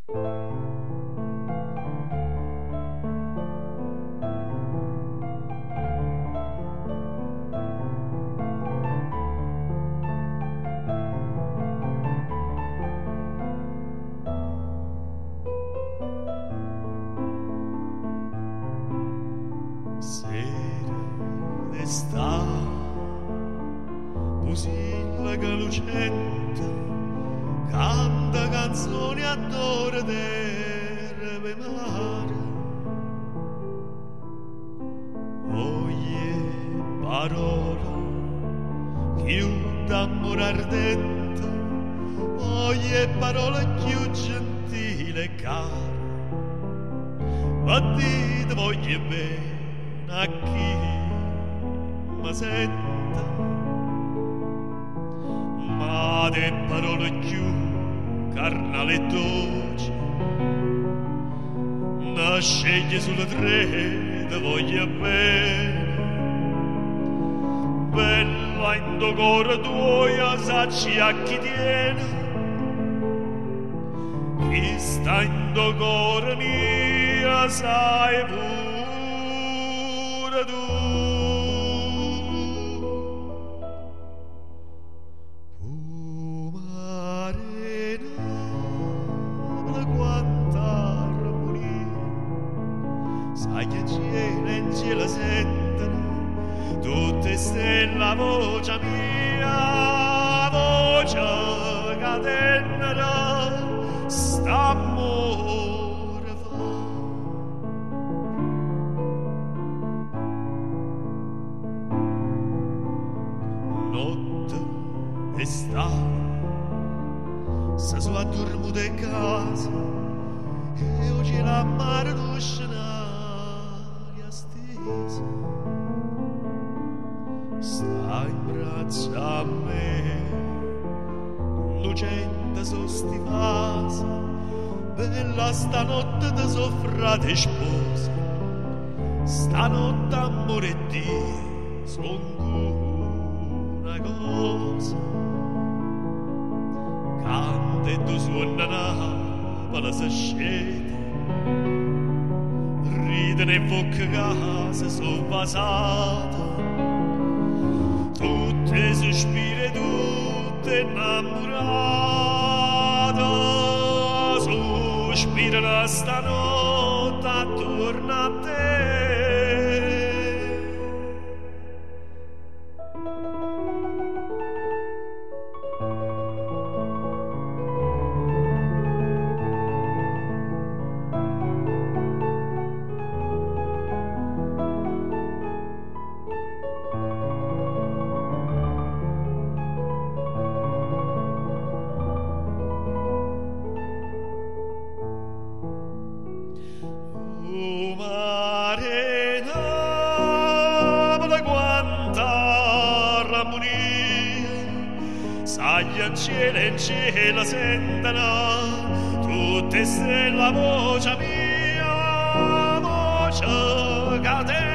Sera d'estate, pusilla che lucente, canta canzoni a d'ora d'erbe mare. Oglie parola, più d'amore ardente, oglie parola più gentile e cara. Ma dite voglio bene a chi mi sente, ma de parole più carnali e dolci, ne sceglie sulle tre, te voglio bene, bella in do cuore tuo, sacci a chi tiene, chi sta in do cuore mio, sai pure tu. Sai che cielo in cielo sentono tutte stelle la voce mia, voce che tenera st'amore fa. Notte e sta se su addormuta in casa e oggi la mare non scenaria stesa sta in braccio a me lucente sostivasa bella stanotte de soffrate e sposa stanotte amore e Dio son una cosa canta e tu suona Napoli se scende ride ne bocca casa sono passata tutte sospire tutte innamorate sospirano stanotte attorno a te. Sai cielo in cielo sentono tutte stelle la voce mia, voce che